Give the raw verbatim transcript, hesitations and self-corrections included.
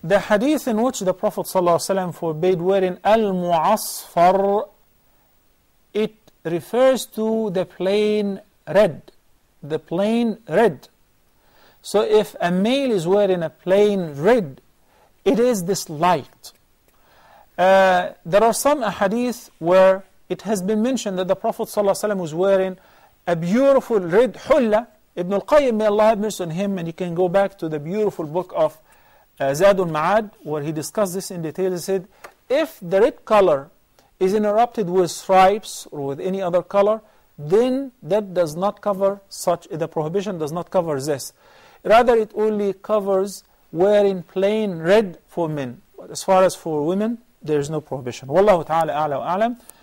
the hadith in which the Prophet ﷺ forbade wearing al-mu'asfar, it refers to the plain red, the plain red. So if a male is wearing a plain red, it is disliked. Uh, there are some hadith where it has been mentioned that the Prophet ﷺ was wearing a beautiful red hulla. Ibn al-Qayyim, may Allah have mercy on him, and you can go back to the beautiful book of uh, Zadul Ma'ad, where he discussed this in detail. He said, if the red color is interrupted with stripes or with any other color, then that does not cover such, the prohibition does not cover this. Rather, it only covers wearing plain red for men. But as far as for women, there is no prohibition. Wallahu ta'ala a'la wa a'lam.